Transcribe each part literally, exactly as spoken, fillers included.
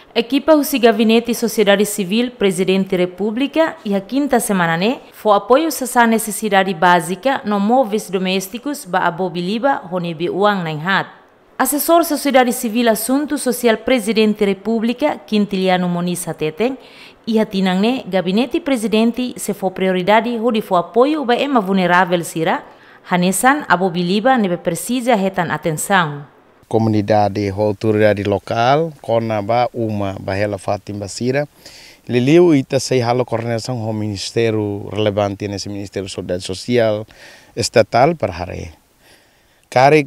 Equipa o gabinete sociedade civil, presidente república e a quinta semana né, foi apoio a necessidade básica no móveis domésticos ba abobiliba honebe uang nainhat. Assessor sociedade civil assunto social presidente república Quintiliano Moniz Hateteng e a tinang né, gabinete presidente se for prioridade hodi foi apoio ba ema vulnerável sira, hanesan abobiliba nebe precisa retan atenção. Comunidade, autoridade local, Conaba, uma, Bahela Fatim Basira, Liliu ita sei halo coordenação com o Ministério relevante nesse Ministério da Saúde Social estatal para hare. Kare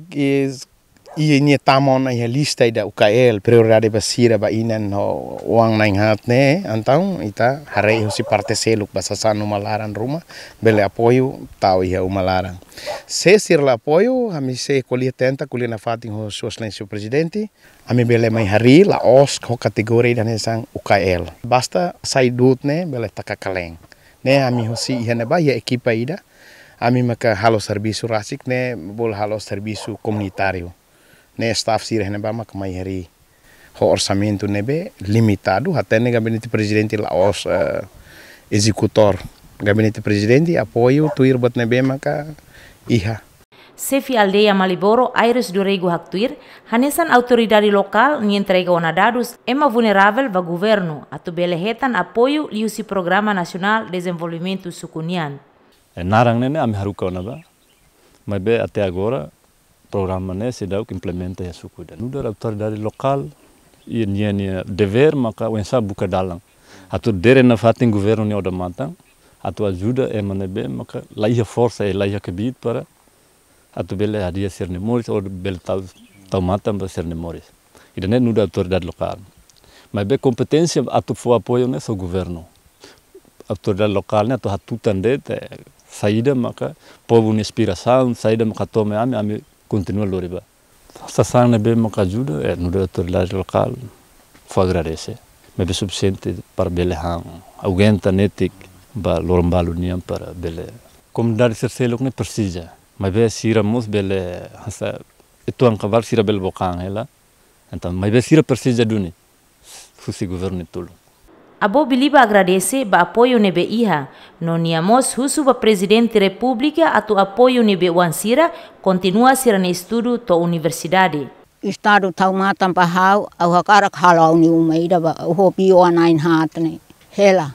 ia ni tamon ia lista ida U K L prioridade Basira ba inan no uang nainhat ne, então ita hare si parte seluk basasan umalaran rumah bele apoio tau ia umalaran. Se sir la apoio, kami se kuliah tenta kuliah na fating ho Excelência presidente, kami bele mai hari la os ho kategori dan sang U K L. Basta sai dut ne bele takakaleng. Ne kami ho si ihana ba ya equipa ida, kami maka halo serviço rasik ne bol halo serviço comunitário. Ne staff sir ihana ba maka mai hari ho orçamento nebe limitado, até ne gabinete presidente la os uh, executor. Gabinete presidente apoio tuir bot nebe maka iha. Sefi aldeia Maliboro, Aires do Rego Haktuir, hanesan autoridade local ni entrega onadados ema vulnerável va governo, atu belehetan apoio liusi Programa Nacional Desenvolvimento Sukunian. É narang nene ami haruka onaba, mas be até agora programa ne se dá que implementa a sukuda. Nuda autoridade local e nia dever maka wensa buka dalang. Atu dere na fatin governo ni oda matang. Atu ajuda é manebe maka laia força e laia kebit para atu bele hadia ser nemoris ou bele tau tau matam para ser nemoris. Ida net nuda autoridade local. Mas be competência atu fo apoio ne so governo. Autoridade local ne atu hatutan de saída maka povo inspiração, saída maka tome ami ami continua loriba. Sasan ne be maka ajuda é nuda autoridade local. Fo agradece. Mas be suficiente para bele hang. Aguenta netik ba lorombalu niam para bele comunidade serselok ne precisa mas be sira mus bele hasa itu ang kabar sira bele bokang hela então mas be sira precisa duni fusi governo tulo. Abobiliba agradece ba apoio nebe iha no niamos husu ba presidente república atu apoio nebe wansira continua sira ne estudo to universidade. Estado taumatam pahau au hakarak halau ni umaida ba ho pio anain hatne hela.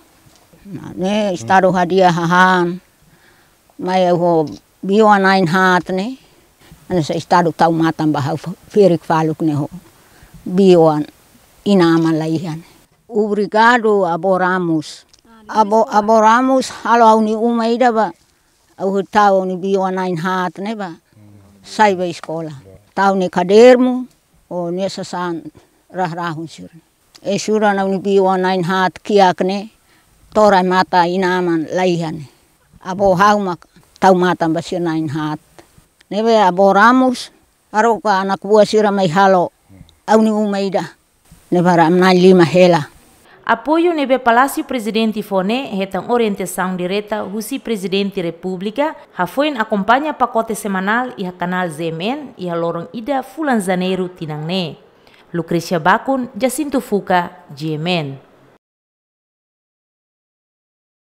Ne estado hadia hahan mai ho bio anain hat ne ane sa estado tau matam bahau ferik faluk ne ho bio inama laihan. Obrigado aboramos abo aboramos halo ni umaida ba au tau ni bio anain hat ne ba sai ba escola tau ne kadermu o ne sasan rah rahun sir e sura na ni bio anain hat kiak ne tora mata inaman laihan. Abo haumak tau mata basir nain hat. Nebe abo ramus aroka anak buah sira mai halo au ni umaida. Nebe ram nain lima hela. Apoio nebe Palácio Presidente Fone retam orientação direta husi Presidente República hafoin acompanha pacote semanal e a canal Z M N e a lorong ida fulan janeiro tinang ne. Lucrecia Bakun, Jacinto Fuca, G M N.